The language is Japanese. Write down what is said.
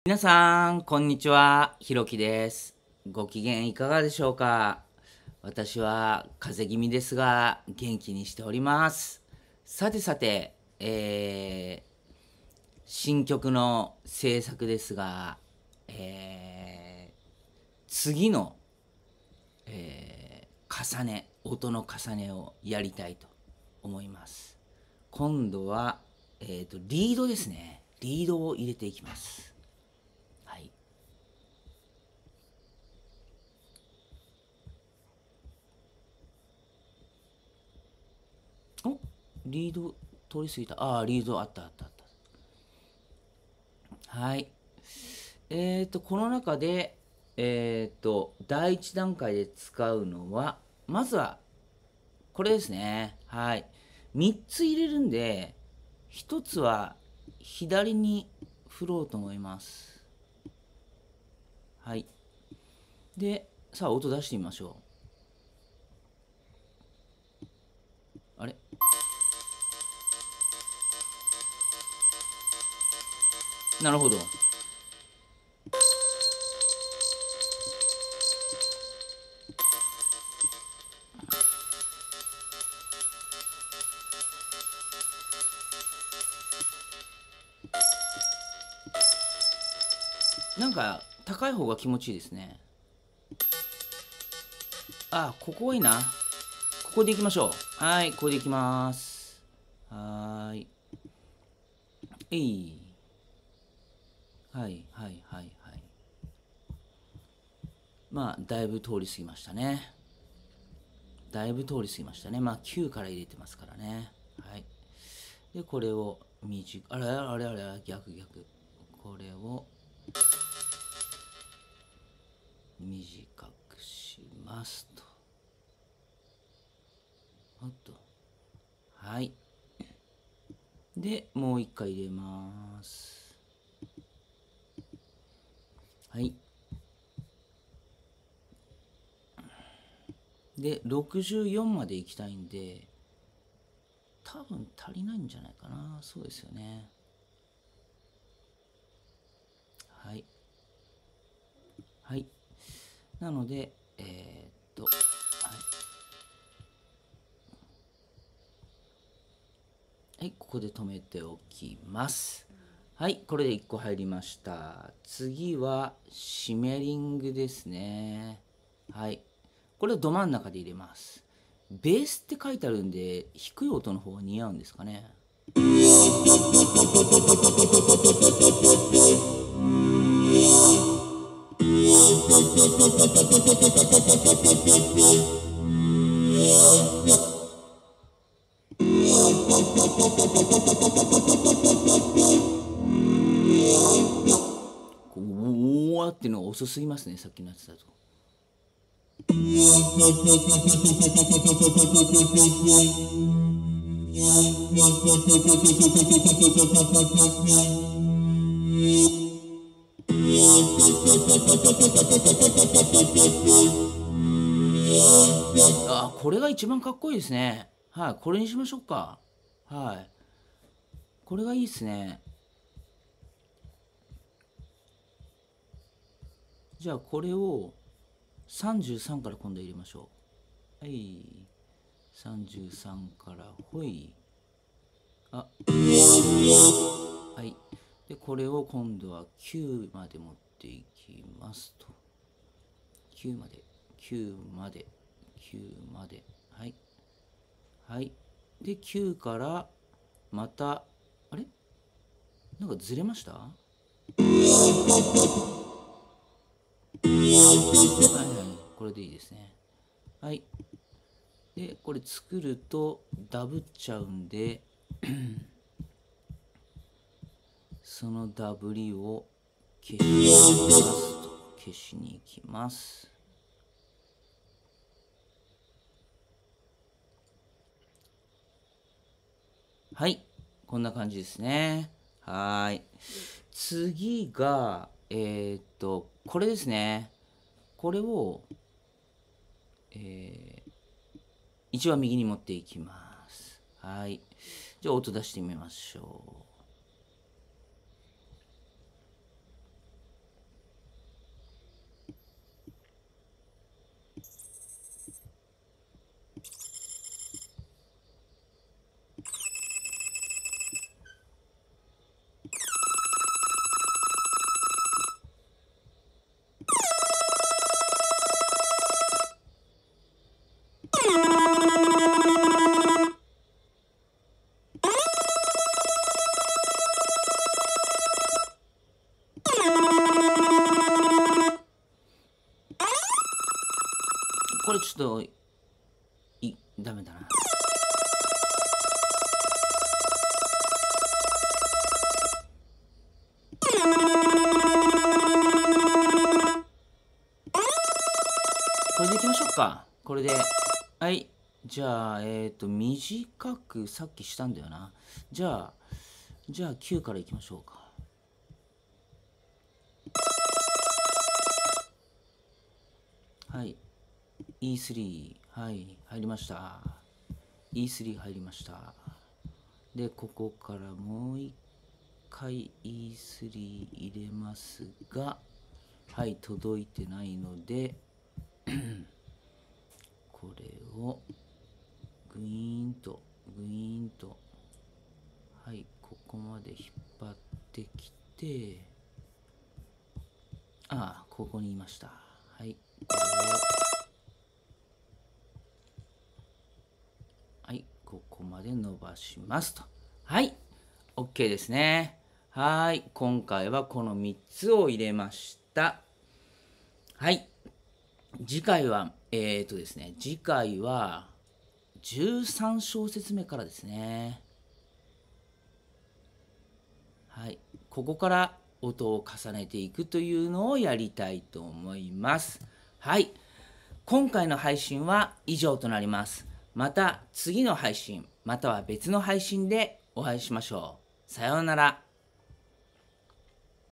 皆さん、こんにちは。ひろきです。ご機嫌いかがでしょうか？私は風邪気味ですが、元気にしております。さてさて、新曲の制作ですが、次の、音の重ねをやりたいと思います。今度は、リードですね。リードを入れていきます。はい。お、リード通り過ぎた。ああ、リードあったあったあった。はい。この中で、第一段階で使うのは、まずは、これですね。はい。3つ入れるんで、1つは左に振ろうと思います。はい。で、さあ、音出してみましょう。あれ、なるほど。なんか、高い方が気持ちいいですね。あ、ここがいいな。ここでいきましょう。はい、ここでいきます。はーい。えい。はいはいはいはい。まあ、だいぶ通り過ぎましたね。だいぶ通り過ぎましたね。まあ、9から入れてますからね。はい。で、これをあれあれあれあれ、逆逆。これを短くしますと。おっと。はい。で、もう一回入れます。はい。で、64まで行きたいんで、多分足りないんじゃないかな。そうですよね。はい。はい。なので、はい、はい、ここで止めておきます。はい、これで1個入りました。次はシメリングですね。はい。これをど真ん中で入れます。ベースって書いてあるんで、低い音の方が似合うんですかね。こう、おーっていうのが遅すぎますね、さっきのやつだと。あ、これが一番かっこいいですね。はい、これにしましょうか。はい。これがいいですね。じゃあこれを33から今度入れましょう。はい。33からほい。あ、はい。で、これを今度は9まで持っていきますと。9まで、9まで、9まで。はい。はい。で、9からまた、あれなんかずれました？はいはい。これでいいですね。はい。で、これ作るとダブっちゃうんで、そのダブりを消しますと。消しに行きます。はい。こんな感じですね。はい。次が、これですね。これを、えー一番右に持っていきます。はい。じゃあ音出してみましょう。 これちょっとダメだな。これでいきましょうか。これで。はい。じゃあ、短くさっきしたんだよな。じゃあ9からいきましょうか。はい。E3、はい、入りました。E3 入りました。で、ここからもう一回 E3 入れますが、はい、届いてないので、これをグイーンと、はい、ここまで引っ張ってきて、ここにいました。はい、これを、はい、ここまで伸ばしますと。はい、OK ですね。はい、今回はこの3つを入れました。はい、次回は、ですね、次回は13小節目からですね。はい、ここから音を重ねていくというのをやりたいと思います。はい、今回の配信は以上となります。また次の配信、または別の配信でお会いしましょう。さようなら。